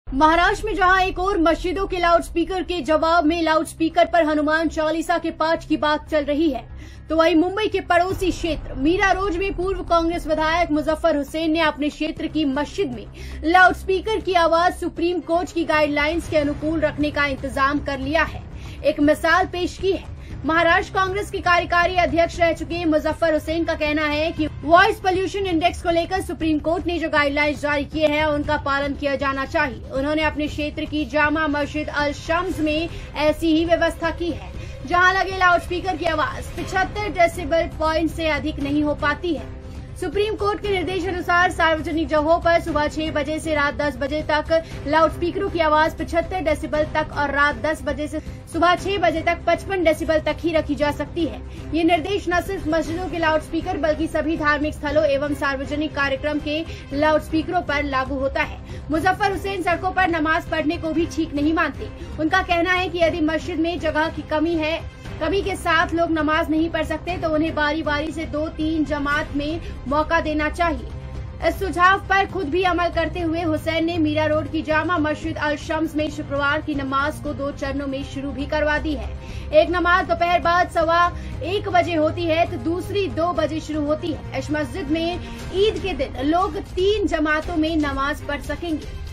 महाराष्ट्र में जहां एक और मस्जिदों के लाउडस्पीकर के जवाब में लाउडस्पीकर पर हनुमान चालीसा के पाठ की बात चल रही है, तो वहीं मुंबई के पड़ोसी क्षेत्र मीरा रोड में पूर्व कांग्रेस विधायक मुजफ्फर हुसैन ने अपने क्षेत्र की मस्जिद में लाउडस्पीकर की आवाज सुप्रीम कोर्ट की गाइडलाइंस के अनुकूल रखने का इंतजाम कर लिया है। एक मिसाल पेश की है। महाराष्ट्र कांग्रेस के कार्यकारी अध्यक्ष रह चुके मुजफ्फर हुसैन का कहना है कि वॉइस पोल्यूशन इंडेक्स को लेकर सुप्रीम कोर्ट ने जो गाइडलाइंस जारी किए हैं उनका पालन किया जाना चाहिए। उन्होंने अपने क्षेत्र की जामा मस्जिद अल शम्स में ऐसी ही व्यवस्था की है, जहां लगे लाउडस्पीकर की आवाज 75 डेसिबल पॉइंट से अधिक नहीं हो पाती है। सुप्रीम कोर्ट के निर्देशानुसार सार्वजनिक जगहों पर सुबह 6 बजे से रात 10 बजे तक लाउडस्पीकरों की आवाज 75 डेसिबल तक और रात 10 बजे से सुबह 6 बजे तक 55 डेसिबल तक ही रखी जा सकती है। ये निर्देश न सिर्फ मस्जिदों के लाउडस्पीकर बल्कि सभी धार्मिक स्थलों एवं सार्वजनिक कार्यक्रम के लाउडस्पीकरों पर लागू होता है। मुजफ्फर हुसैन सड़कों पर नमाज पढ़ने को भी ठीक नहीं मानते। उनका कहना है कि यदि मस्जिद में जगह की कमी के साथ लोग नमाज नहीं पढ़ सकते तो उन्हें बारी बारी से 2-3 जमात में मौका देना चाहिए। इस सुझाव पर खुद भी अमल करते हुए हुसैन ने मीरा रोड की जामा मस्जिद अल शम्स में शुक्रवार की नमाज को 2 चरणों में शुरू भी करवा दी है। एक नमाज दोपहर बाद 1:15 बजे होती है तो दूसरी 2 बजे शुरू होती है। इस मस्जिद में ईद के दिन लोग 3 जमातों में नमाज पढ़ सकेंगे।